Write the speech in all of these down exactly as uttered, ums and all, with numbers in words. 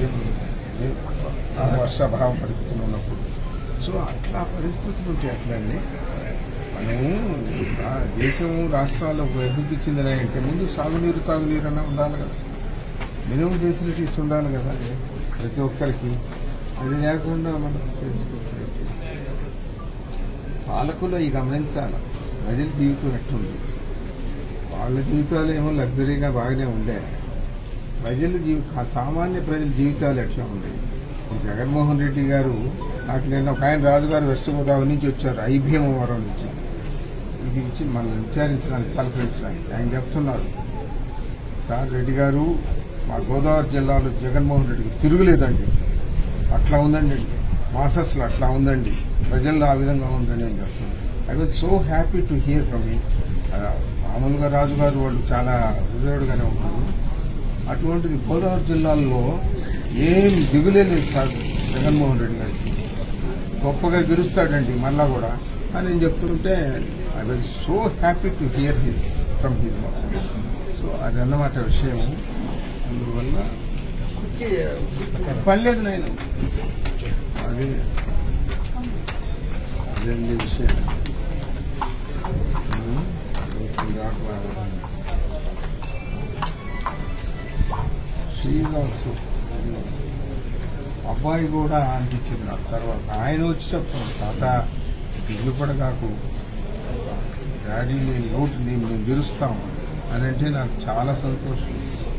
వర్షాభావ పరిస్థితులు ఉన్నప్పుడు. సో అట్లా పరిస్థితులు ఉంటాయి. అట్లండి మనము దేశం రాష్ట్రాల్లో అభివృద్ధి చెందినాయంటే ముందు సాగునీరు తాగునీరు అన్నా ఉండాలి కదా, మినిమం ఫెసిలిటీస్ ఉండాలి కదా ప్రతి ఒక్కరికి. అది లేకుండా మనం చేసుకోవాలి. పాలకులు ఈ గమనించాలి ప్రజల జీవితం ఎట్లుంది. వాళ్ళ జీవితాలు ఏమో లగ్జరీగా బాగానే ఉండే, ప్రజల జీవి సామాన్య ప్రజల జీవితాలు ఎట్లా ఉండేవి. జగన్మోహన్ రెడ్డి గారు నాకు నిన్న ఒక ఆయన రాజుగారు వెస్ట్ గోదావరి నుంచి వచ్చారు, ఐభీమవరం నుంచి. ఇది ఇచ్చి మనల్ని విచారించడానికి పలకరించడానికి ఆయన చెప్తున్నారు, సార్ రెడ్డి గారు మా గోదావరి జిల్లాలో జగన్మోహన్ రెడ్డికి తిరుగులేదండి, అట్లా ఉందండి, మాసస్లో అట్లా ఉందండి, ప్రజల్లో ఆ విధంగా ఉందని అని చెప్తున్నారు. I was so happy to hear from him. మామూలుగా రాజుగారు వాళ్ళు చాలా రిజర్వ్డ్గానే ఉంటారు, అటువంటిది గోదావరి జిల్లాల్లో ఏం దిగులే లేదు సార్ జగన్మోహన్ రెడ్డి గారికి, గొప్పగా గెలుస్తాడండి మళ్ళా కూడా అని నేను చెప్తుంటే I was so happy to hear his from his mouth. So అదన్నమాట విషయం. అందువల్ల పర్లేదు నేను అది అదండి విషయం. శ్రీనివాసు అబ్బాయి కూడా అనిపించింది నాకు. తర్వాత ఆయన వచ్చి చెప్తాను, తాత ఇల్లు కూడా నాకు డాడీ లోటు నేను మేము గెలుస్తాం అని అంటే నాకు చాలా సంతోషం.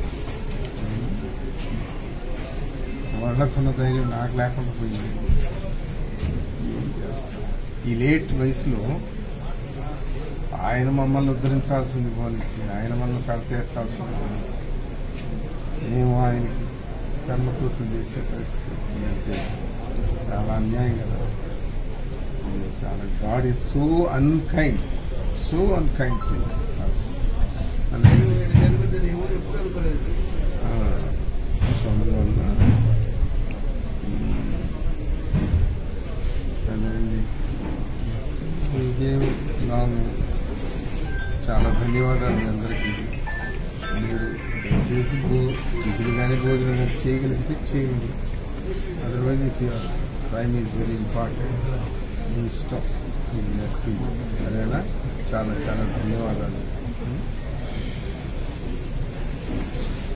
వాళ్ళకున్న ధైర్యం నాకు లేకుండా పోయింది. ఏం చేస్తాం ఈ లేట్ వయసులో. ఆయన మమ్మల్ని ఉద్ధరించాల్సింది పోనిచ్చి, ఆయన మమ్మల్ని కడతీర్చాల్సింది పోనిచ్చి, మేము ఆయనకి కర్మకృతం చేసే పరిస్థితి వచ్చిందంటే చాలా అన్యాయం కదా. చాలా God is so unkind, so unkind to us. చాలా ధన్యవాదాలు మీ అందరికీ. మీరు దయచేసి ఇప్పుడు కానీ భోజనం కానీ చేయగలిగితే చేయండి, otherwise if your time is very important మీ స్టాప్. సరేనా? చాలా చాలా ధన్యవాదాలు.